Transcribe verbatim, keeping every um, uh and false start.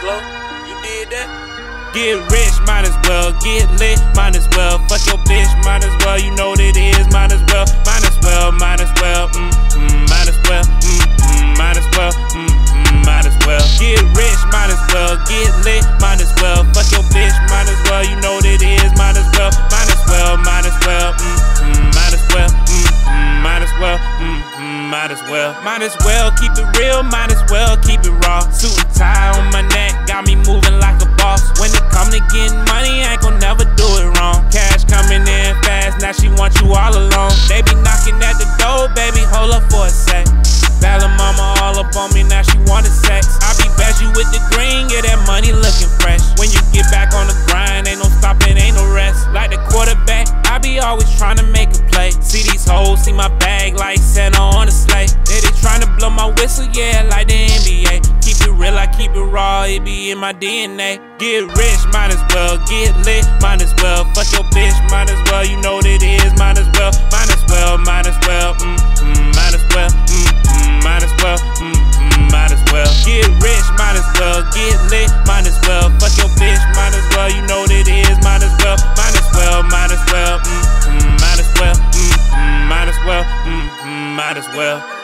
Glow, you did that? Get rich, might as well. Get lit, might as well. Fuck your bitch, might as well. You know what it is, might as well. Might as well, might as well. Mm, mm, might as well. Mm, mm, might as well. Mm, mm, might as well. Get rich, might as well. Get lit, might as well. Fuck your bitch, might as well. You know what it is, might as well. Might as well, might as well. Mm, mm, might as well. Mm, mm, might as well. Mm, mm, might as well. Might as well keep it real, might as well keep it raw. Suit and tie on my neck, got me moving like a boss. When it come to getting money, I ain't gon' never do it wrong. Cash coming in fast, now she want you all alone. They be knocking at the door, baby, hold up for a sec. Ballin' mama all up on me, now she wanted sex. I be you with the green, yeah, that money looking fresh. When you get back on the grind, ain't no stopping, ain't no rest. Like the quarterback, I be always trying to make a play. See these hoes, see my bag like Santa on a sleigh. Yeah, they trying to blow my whistle, yeah, like the N B A. Keep it real, I keep it raw, it be in my D N A. Get rich, might as well. Get lit, might as well. Fuck your bitch, might as well. You know what it is, might as well. Might as well, might as well. Mm, mm, might as well. Mm, mm, might as well. Mm, mm, might as well. Get rich, might as well. Get lit, might as well. Fuck your bitch, might as well. You know what it is, might as well. Might as well, might as well. Mm, mm, might as well. Mm, mm, might as well. Mm, mm, might as well.